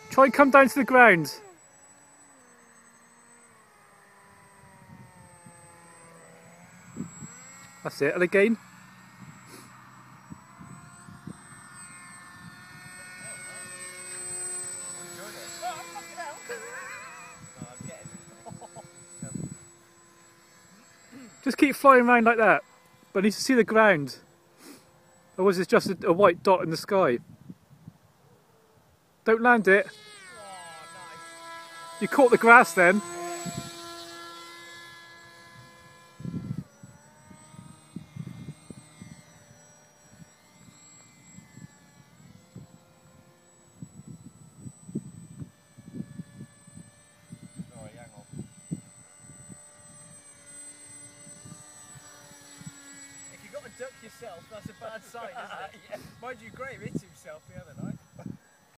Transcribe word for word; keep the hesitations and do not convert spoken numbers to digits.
Try and come down to the ground. That's it, and again. Just keep flying around like that, but I need to see the ground. Otherwise it's just a, a white dot in the sky. Don't land it. You caught the grass then. Duck yourself, that's a bad sign, isn't it? Yeah. Mind you, Graham hit himself.